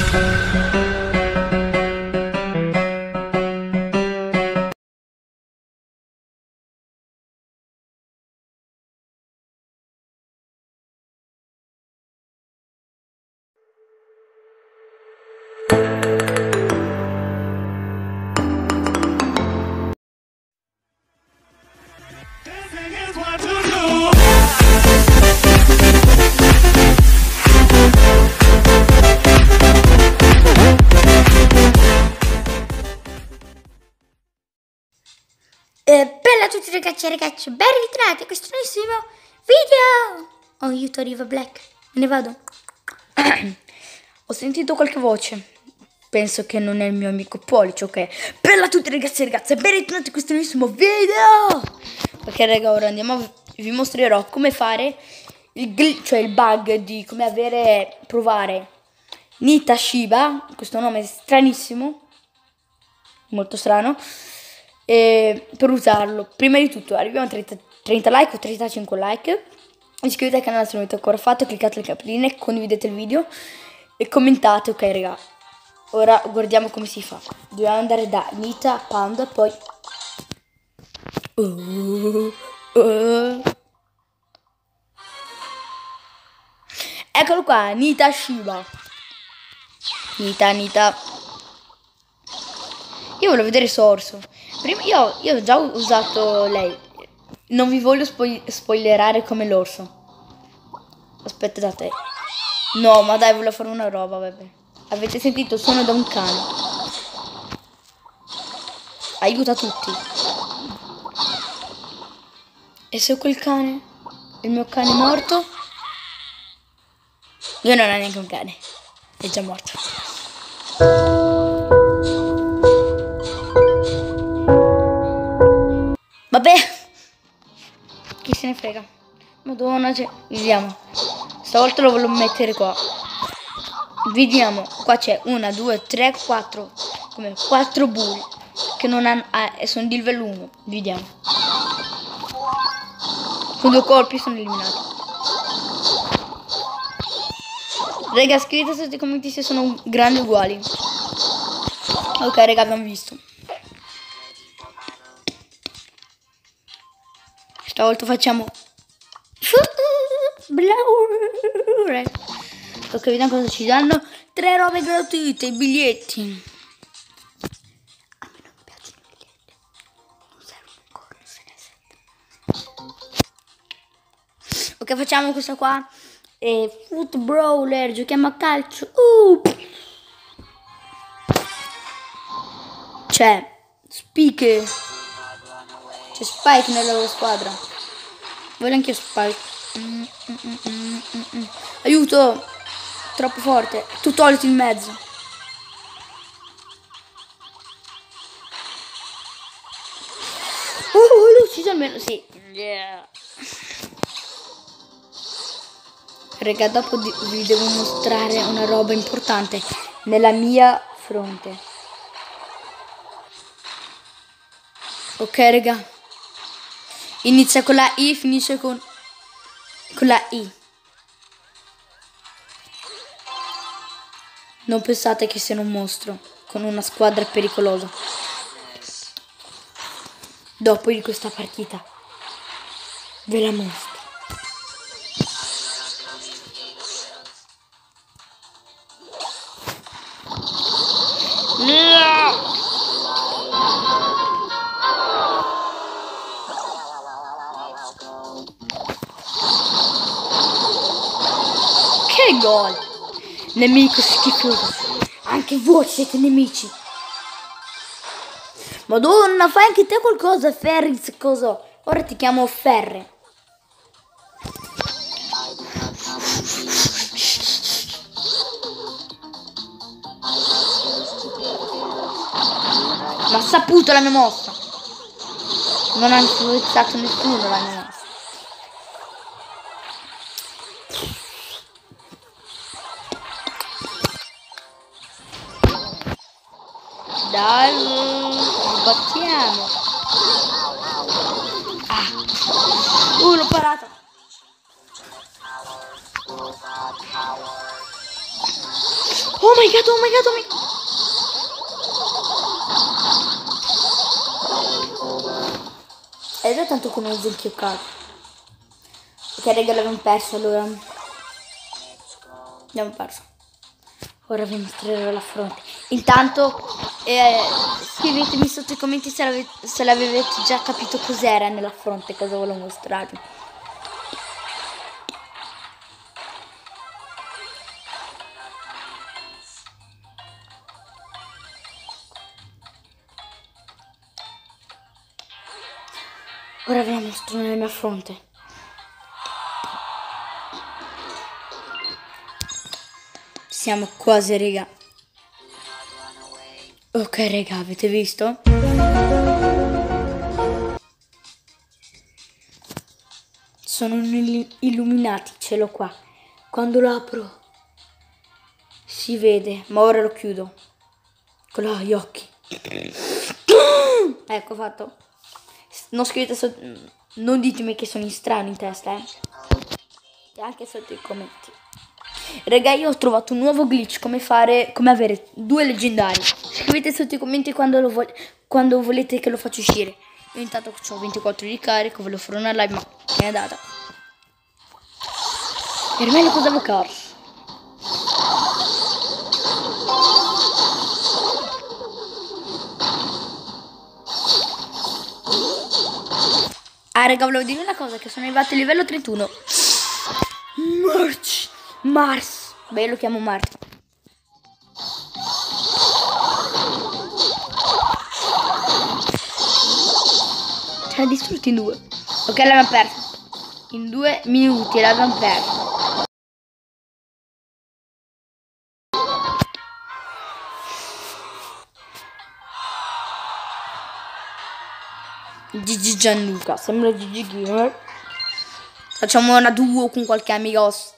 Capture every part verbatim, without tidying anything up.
Eh, bella a tutti ragazzi e ragazze, ben ritrovati a questo nuovissimo video. Oh, aiuto, arriva Black, me ne vado. Ho sentito qualche voce, penso che non è il mio amico Police, ok? Bella a tutti ragazzi e ragazze, ben ritrovati a questo nuovissimo video. Ok raga, ora andiamo, a, vi mostrerò come fare il glitch, cioè il bug di come avere, provare Nita Shiba, questo nome è stranissimo, molto strano. E per usarlo, prima di tutto arriviamo a trenta, trenta like o trentacinque like, iscrivetevi al canale se non l'avete ancora fatto, cliccate le campanelline, condividete il video e commentate, ok raga. Ora guardiamo come si fa. Dobbiamo andare da Nita Panda, poi uh, uh. Eccolo qua, Nita Shiba. Nita, Nita. Io voglio vedere Sorso. Prima io, io ho già usato lei. Non vi voglio spoi spoilerare come l'orso. Aspettate. No, ma dai, volevo fare una roba, vabbè. Avete sentito il suono da un cane. Aiuta tutti. E se quel cane? Il mio cane è morto? Io non ho neanche un cane. È già morto. Vabbè, chi se ne frega. Madonna, cioè, vediamo. Stavolta lo voglio mettere qua. Vediamo, qua c'è una, due, tre, quattro. Come quattro bull che non hanno, ah, sono di livello uno. Vediamo. Con due colpi sono eliminati. Raga, scrivete sotto i commenti se sono grandi uguali. Ok, raga, abbiamo visto. Stavolta facciamo ok, vediamo cosa ci danno. Tre robe gratuite, i biglietti. A me non mi piacciono i biglietti. Non servono un corno, se ne sente. Ok, facciamo questa qua. E Foot Brawler, giochiamo a calcio. Uh. C'è Spike. C'è Spike nella loro squadra. Voglio anche Spike. Mm, mm, mm, mm, mm, mm. Aiuto! Troppo forte. Tu togliti in mezzo. Oh, l'ho ucciso almeno. Sì. Yeah. Raga, dopo vi devo mostrare una roba importante nella mia fronte. Ok, raga. Inizia con la I, finisce con, con la I. Non pensate che sia un mostro con una squadra pericolosa. Dopo di questa partita ve la mostro. No! Che gol! Nemico schifoso. Anche voi siete nemici. Madonna, fai anche te qualcosa, Ferris, cosa? Ora ti chiamo Ferre. Ma ha saputo la mia mossa. Non ha influenzato nessuno la mia mossa. Dai, battiamo. Ah. Uh, l'ho parata. Oh my god, oh my god, oh my god. È da tanto che non uso il cue card. Ok, raga, l'abbiamo perso allora. Abbiamo perso. Ora vi mostrerò la fronte. Intanto eh, scrivetemi sotto i commenti se l'avete, se l'avete già capito cos'era nella fronte, cosa volevo mostrarvi. Ora vi mostro nella mia fronte. Siamo quasi, raga. Ok, raga, avete visto? Sono illuminati, ce l'ho qua. Quando lo apro si vede, ma ora lo chiudo. Con gli occhi. Ecco fatto. Non scrivete sotto, non ditemi che sono strano in testa, eh. E anche sotto i commenti. Raga, io ho trovato un nuovo glitch, come fare, come avere due leggendari. Scrivete sotto i commenti quando, lo vo quando volete che lo faccia uscire. Io intanto ho ventiquattro di carico, ve lo farò una live, ma che è data. Per me lo cosa avocare. Ah, raga, volevo dire una cosa, che sono arrivato a livello trentuno. March, Mars. Beh, io lo chiamo Mars. Ci ha distrutto in due. Ok, l'abbiamo perso. In due minuti l'abbiamo perso. Gigi Gianluca, sembra Gigi Gamer. Facciamo una duo con qualche amigos.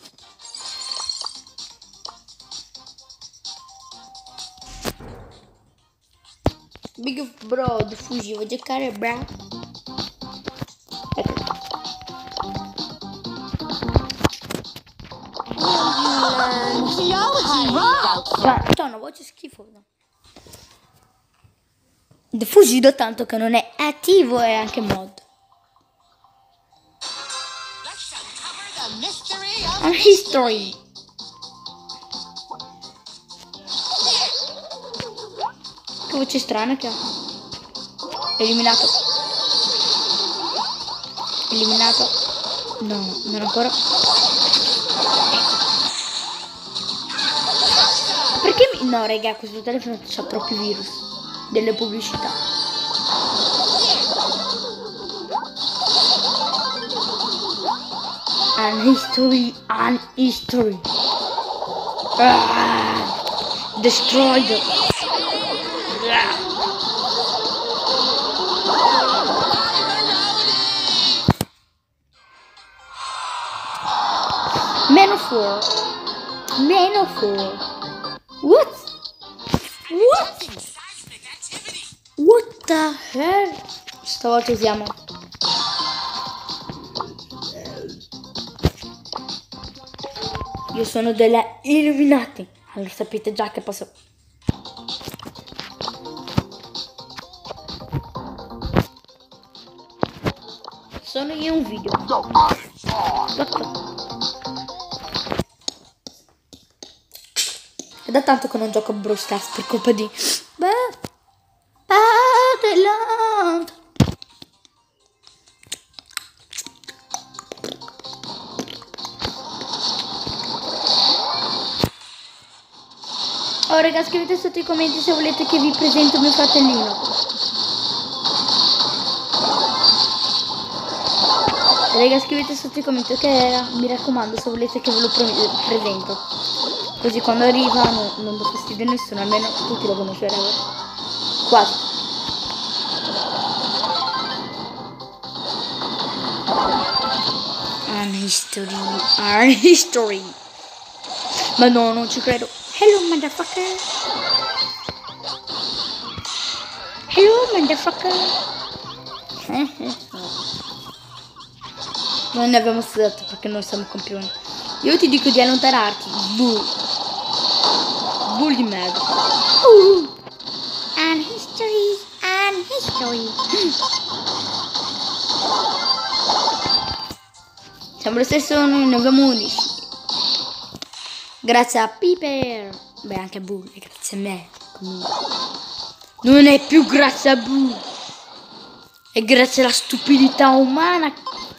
Big bro, diffusi, vuoi giocare, bro? Ecco. C'ha una voce schifosa. Diffusi da tanto che non è attivo e anche mod. A history. Che voce strana che ha. Eliminato. Eliminato. No, non ancora. Perché mi... No, raga, questo telefono c'ha troppi virus. Delle pubblicità. An history, an history. Ah, destroyed. Ah. Meno four. Meno four. What? What? What the hell? Stavolta usiamo. Io sono della Illuminati. Allora sapete già che posso. Sono io un video. È da tanto che non gioco a Brawl Stars per colpa di Beh Battleland. Oh raga, scrivete sotto i commenti se volete che vi presento mio fratellino. Raga, scrivete sotto i commenti, ok? Mi raccomando, se volete che ve lo presento. Così quando arriva no, non do fastidio a nessuno, almeno tutti lo conosceranno. Quasi. An history, our history. Ma no, non ci credo. Hello, motherfucker. Hello, motherfucker. Non ne abbiamo studiato perché noi siamo campioni. Io ti dico di allontanarti. Buh. Bull di merda. Uh. And history, and history. Siamo lo stesso, noi ne abbiamo undici. Grazie a Piper. Beh, anche a Bull, e grazie a me. Comunque. Non è più grazie a Bull. È grazie alla stupidità umana.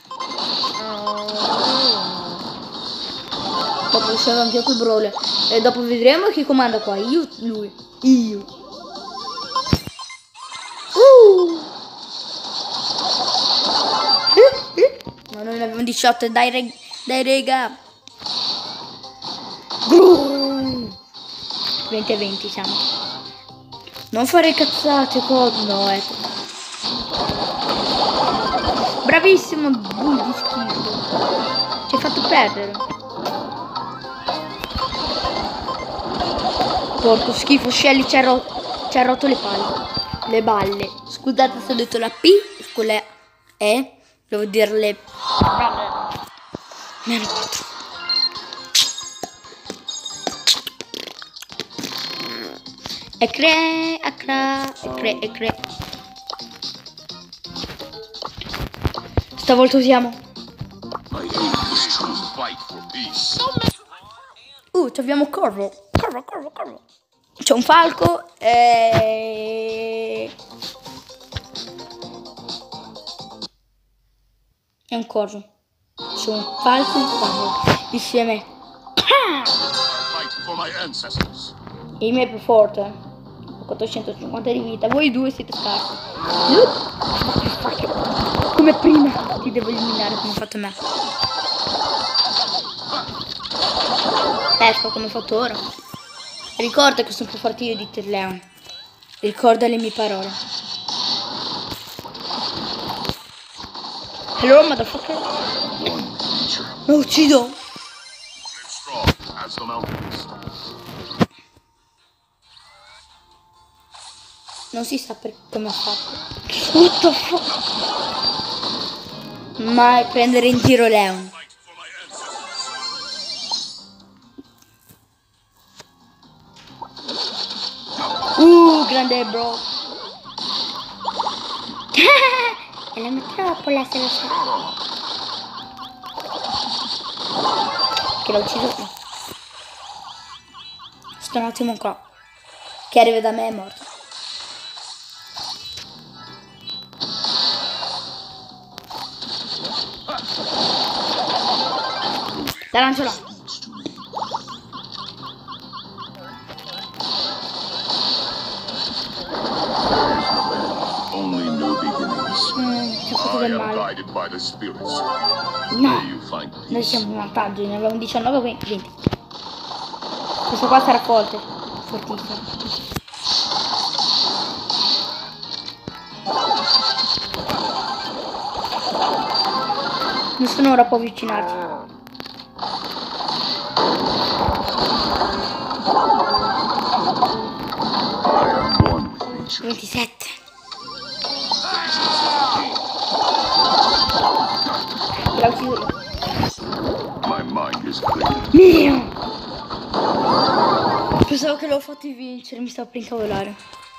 Dopo usciamo anche quel brawler. E dopo vedremo chi comanda qua. Io, lui. Io. Uh. Ma noi ne abbiamo diciotto. Dai, reg dai rega. venti e venti siamo. Non fare cazzate, cosa. No, ecco. Bravissimo, Bull di schifo. Ci hai fatto perdere. Porco schifo, Shelly ci ha ro rotto le palle. Le balle. Scusate se ho detto la P, quella è. Devo dirle. Meno quattro. E cre, e cre, e cre, e cre. Stavolta usiamo. Uh, ci abbiamo Corvo. Corvo, Corvo, Corvo. C'è un falco e... e un corvo. C'è un falco e un corvo insieme. Il mio è più forte. quattrocentocinquanta di vita. Voi due siete scarsi. Come prima ti devo eliminare come ho fatto me. Ecco come ho fatto ora. Ricorda che sono più forte io di te, Leon. Ricorda le mie parole. Hello, motherfucker. Lo uccido. Non si sa per come ha fatto. What the fuck? Mai prendere in giro Leon. Uh, grande bro. E la metropoli se lo sa. Che l'ho ucciso. No. Sto un attimo qua. Che arriva da me è morto. La lancio là. Mm, ci ho fatto del male. No, noi siamo in vantaggio, ne abbiamo diciannove, venti. Questo qua sarà forte, fortissimo. Nessuno ora può avvicinarsi. ventisette. L'ho ucciso io. Mio! Pensavo che l'ho fatto vincere, mi stavo per incavolare.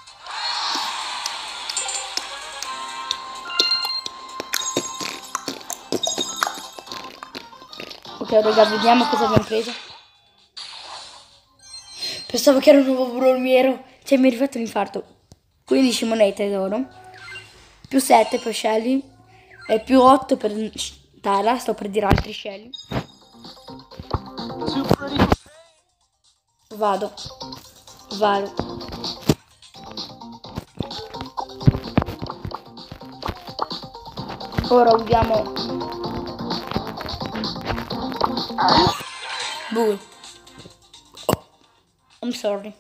Ok, raga, vediamo cosa abbiamo preso. Pensavo che era un nuovo brawliero. Cioè mi è arrivato l'infarto. quindici monete d'oro. Più sette per Shelly. E più otto per Tara. Sto per dire altri Shelly. Vado. Vado. Ora usiamo Bull. I'm sorry.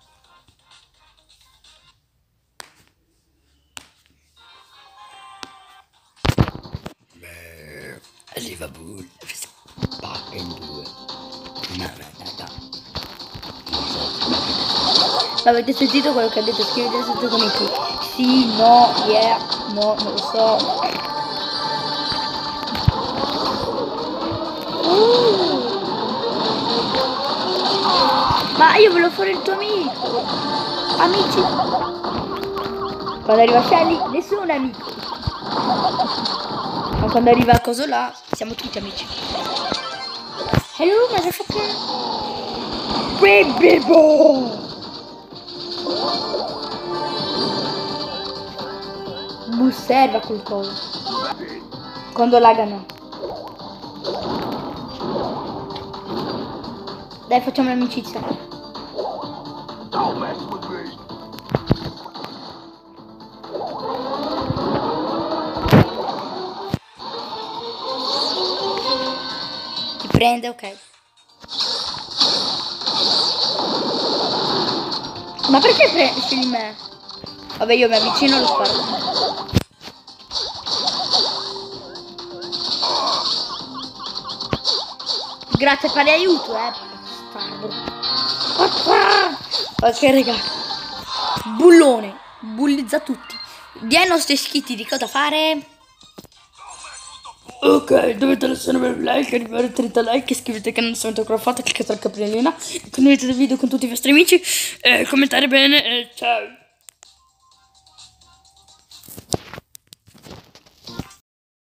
Arriva Bull. Spacca in due. No, no, no, no. Avete sentito quello che ha detto? Scrivete sotto i commenti. Sì, no, yeah, no, non lo so. Uh. Ma io volevo fare il tuo amico. Amici. Quando arriva Shelly, nessuno è amico. Ma quando arriva il coso là, siamo tutti amici. Hello, motherfucker. Bebebo! Osserva quel coso. Quando lagano. Dai, facciamo l'amicizia. Ti prende, ok. Ma perché prendi scegli me? Vabbè, io mi avvicino e lo sparo. Grazie per l'aiuto, eh. Bastardo. Ok, raga. Bullone. Bullizza tutti. Dì ai nostri iscritti di cosa fare. Ok, dovete lasciare un like, arrivare a trenta like, iscrivetevi che non sono ancora fatto, cliccate la campanellina, condividete il video con tutti i vostri amici, e commentare bene, e ciao.